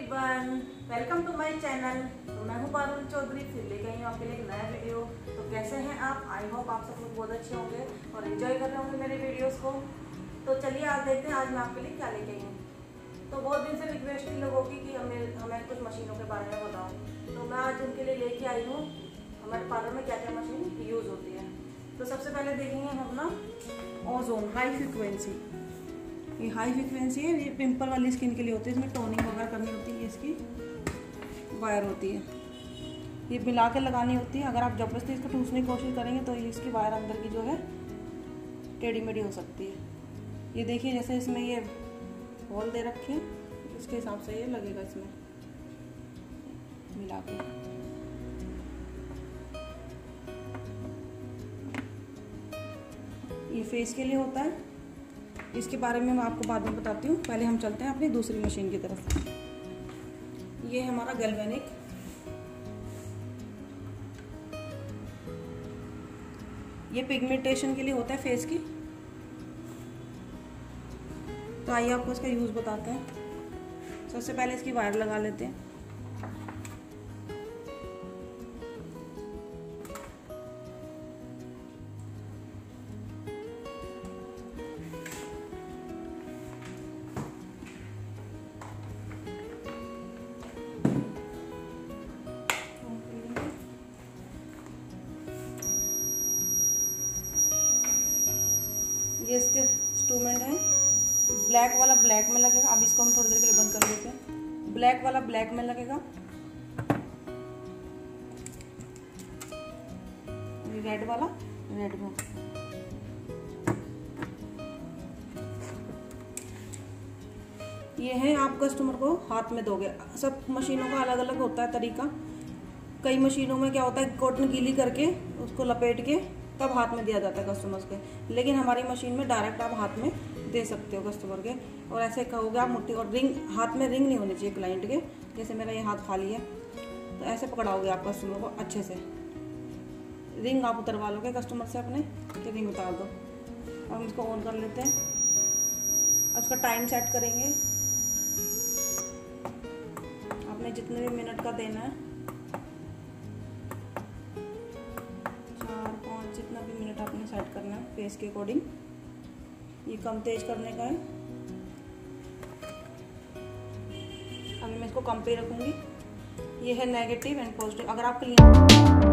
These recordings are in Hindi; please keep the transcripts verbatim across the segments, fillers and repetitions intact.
Everyone, welcome to my channel. तो मैं हूँ पारुल चौधरी, फिर लेके आई हूँ आपके लिए एक नया वीडियो। तो कैसे हैं आप? आई होप आप सब लोग बहुत अच्छे होंगे और एंजॉय कर रहे होंगे मेरे वीडियोस को। तो चलिए आज देखते हैं आज मैं आपके लिए क्या लेके आई हूँ। तो बहुत दिन से रिक्वेस्ट थी लोगों की कि हमें हमें कुछ मशीनों के बारे में बताओ, तो मैं आज उनके लिए लेके आई हूँ हमारे पार्लर में क्या क्या मशीन यूज़ होती है। तो सबसे पहले देखेंगे हम अपना ओजोन हाई फ्रिक्वेंसी। ये हाई फ्रिक्वेंसी है, ये पिंपल वाली स्किन के लिए होती है। इसमें टोनिंग वगैरह करनी होती है, इसकी वायर होती है, ये मिला के लगानी होती है। अगर आप जबरदस्ती इसको ठूसने की कोशिश करेंगे तो ये इसकी वायर अंदर की जो है टेढ़ी मेढ़ी हो सकती है। ये देखिए जैसे इसमें ये होल दे रखे हैं, इसके हिसाब से ये लगेगा इसमें मिला के। ये फेस के लिए होता है, इसके बारे में मैं आपको बाद में बताती हूँ। पहले हम चलते हैं अपनी दूसरी मशीन की तरफ। ये है हमारा गैल्वेनिक। ये पिगमेंटेशन के लिए होता है फेस की। तो आइए आपको इसका यूज़ बताते हैं। सबसे पहले इसकी वायर लगा लेते हैं। ये इसके इंस्ट्रूमेंट है। ब्लैक वाला ब्लैक में लगेगा। अब इसको हम थोड़ी देर के लिए बंद कर देते हैं। ब्लैक वाला ब्लैक में लगेगा, रेड वाला रेड में। ये है आप कस्टमर को हाथ में दोगे। सब मशीनों का अलग अलग होता है तरीका। कई मशीनों में क्या होता है, कॉटन गीली करके उसको लपेट के तब हाथ में दिया जाता है कस्टमर्स के। लेकिन हमारी मशीन में डायरेक्ट आप हाथ में दे सकते हो कस्टमर के। और ऐसे कहोगे आप मुट्ठी, और रिंग हाथ में रिंग नहीं होनी चाहिए क्लाइंट के। जैसे मेरा ये हाथ खाली है तो ऐसे पकड़ाओगे आप कस्टमर को अच्छे से। रिंग आप उतरवा लोगे कस्टमर से अपने कि रिंग उतार दो। अब हम इसको ऑन कर लेते हैं। अब इसका टाइम सेट करेंगे। आपने जितने भी मिनट का देना है, जितना भी मिनट आपने सेट करना है फेस के अकॉर्डिंग। ये कम तेज करने का है। अभी मैं इसको कम पे रखूंगी। ये है नेगेटिव एंड पॉजिटिव। अगर आप क्लीन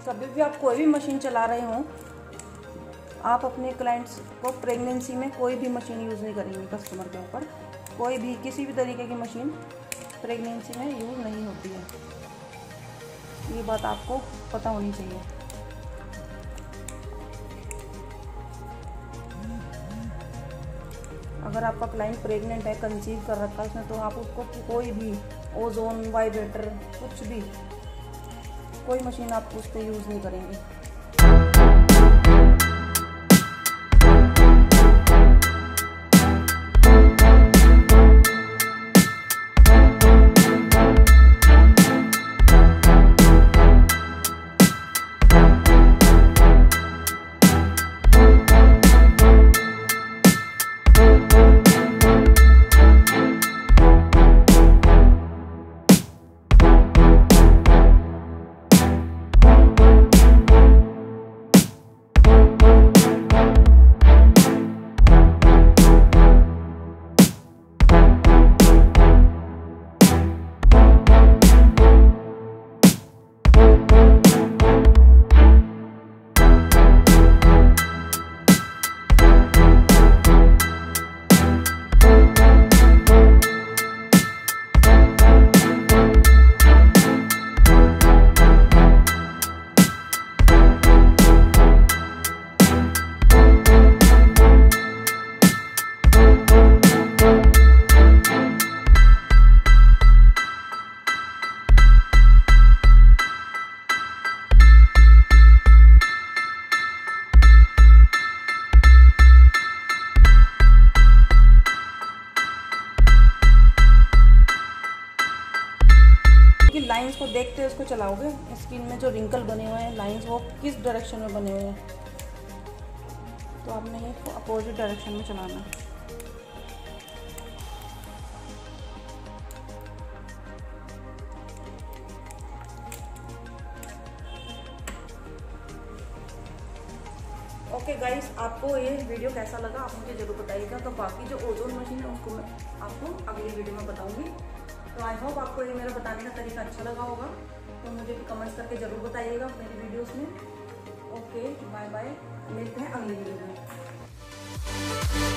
कभी भी आप कोई भी मशीन चला रहे हों, आप अपने क्लाइंट्स को प्रेगनेंसी में कोई भी मशीन यूज़ नहीं करेंगे। कस्टमर के ऊपर कोई भी किसी भी तरीके की मशीन प्रेगनेंसी में यूज़ नहीं होती है, ये बात आपको पता होनी चाहिए। अगर आपका क्लाइंट प्रेग्नेंट है, कंसीव कर रखा है उसने, तो आप उसको कोई भी ओजोन, वाइब्रेटर, कुछ भी कोई मशीन आप उस पर यूज़ नहीं करेंगे। लाइंस को देखते हुए उसको चलाओगे, स्किन में जो रिंकल बने हुए हैं लाइंस वो किस डायरेक्शन में बने हुए हैं, तो आपने ये अपोजिट डायरेक्शन में चलाना है। ओके गाइस, आपको ये वीडियो कैसा लगा आप मुझे जरूर बताइएगा। तो बाकी जो ओजोन मशीन है उसको मैं आपको अगली वीडियो में बताऊंगी। तो आई होप आपको ये मेरा बताने का तरीका अच्छा लगा होगा, तो मुझे कमेंट्स करके ज़रूर बताइएगा मेरी वीडियोस में। ओके बाय बाय, मिलते हैं अगली वीडियो में।